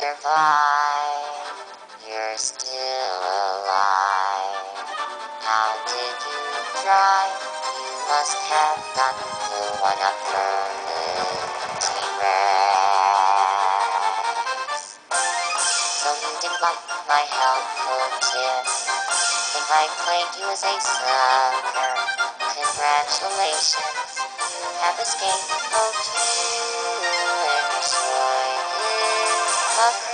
survive. You're still alive. How did you drive? You must have gotten the one-up from the T-Rex. So you didn't like my helpful tips. Think I played you as a sucker. Congratulations, you have escaped. Hope you enjoy this cover.